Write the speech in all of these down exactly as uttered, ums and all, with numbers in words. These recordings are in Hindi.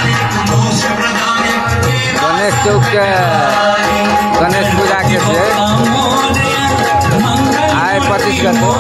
गणेश चौक के गणेश पूजा के से आए पच्चीस गते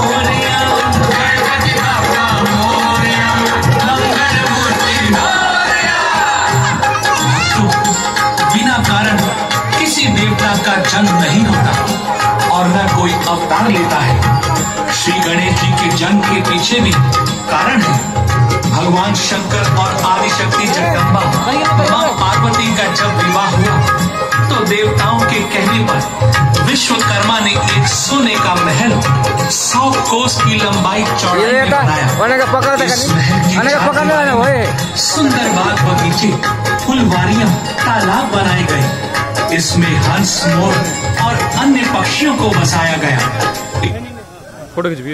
बिना कारण किसी देवता का जन्म नहीं होता और न कोई अवतार लेता है। श्री गणेश जी के जन्म के पीछे भी कारण है। भगवान शंकर और आदिशक्ति जगदम्बा मां पार्वती का जब विवाह हुआ तो देवताओं के कहने पर विश्वकर्मा ने एक सोने का महल सौ कोस की लंबाई चौड़ाई में बनाया। इस महल की सुंदर बाग बगीचे, फुलवारियां, तालाब बनाए गए। इसमें हंस, मोर और अन्य पक्षियों को बसाया गया। फोटो खिंचविए।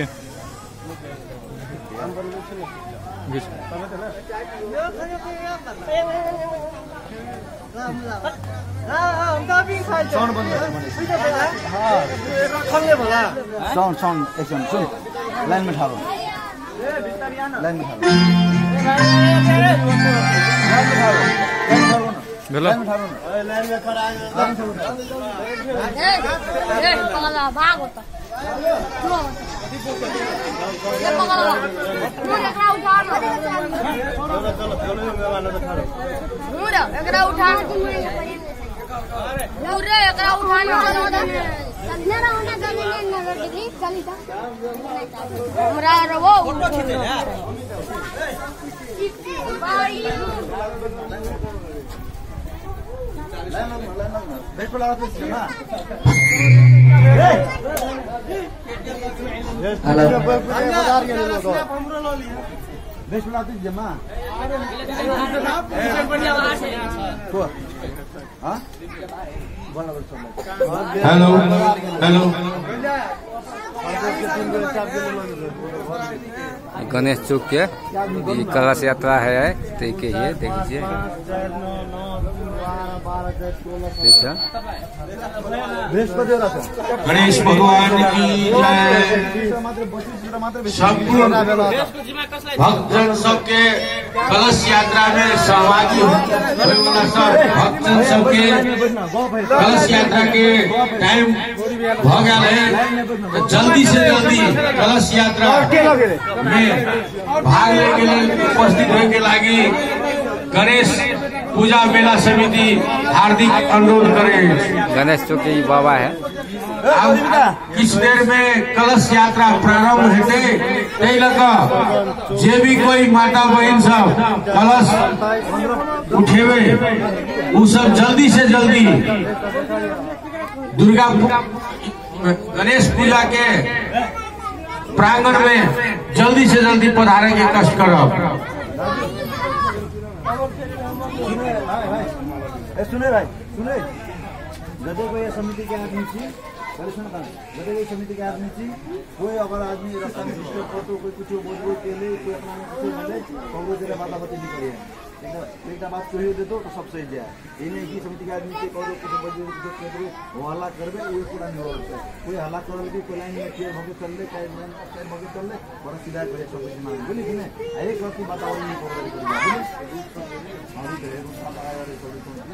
साउंड साउंड एक्शन सुन लाइन में ठाड़ो लाइन में ठाड़ो लाइन में ठाड़ो लाइन में खड़ा ए ए पगला भाग होता ये पगला मुझे एकरा उठा मुझे एकरा उठा मुझे एकरा उठा संजना होना गली नगर डिग्री गली था हमरा रवो भाई बेट पर लगा तो जमा हेलो बाजार के लोग हमरो लो लिया बेट पर लगा तो जमा को हां हेलो हेलो गणेश चौक के कलश यात्रा है तो के ये देख लीजिए। गणेश भगवान की जय। सब भक्तजन सबके कलश यात्रा में सहभागी हो सब भक्तजन सबके कलश यात्रा के टाइम भ गया है। जल्दी से जल्दी कलश यात्रा में भाग लेके उपस्थित होने के लागी गणेश पूजा मेला समिति हार्दिक अनुरोध करे। गणेश चौक के बाबा है। अब किस देर में कलश यात्रा प्रारंभ होते जे भी कोई माता बहन सब कलश उठेवे वो सब जल्दी से जल्दी दुर्गा गणेश पूजा के प्रांगण में जल्दी से जल्दी पधारे के कष्ट करो। सुने भाई सुने जब कोई समिति के आदमी थी सुनता जब कोई समिति के आदमी थी कोई अगर आदमी रास्ता में डिस्टर्ब करते कोई कुछ बोल बोल के लिए कोई अपना कुछ मिले तो वो जरा बात बात नहीं करिए एक बात कही दे दो तो सब सही जाए। ये नहीं कि समिति के आदमी के कहो कुछ बोल वो हल्ला करबे वो पूरा नहीं होता। कोई हल्ला करल की कोई लाइन में क्लियर होके चल ले चाहे लाइन टाइम होके चल ले और सीधा करे सब कुछ मान बोली कि नहीं एक बात की बात और नहीं कर रही है।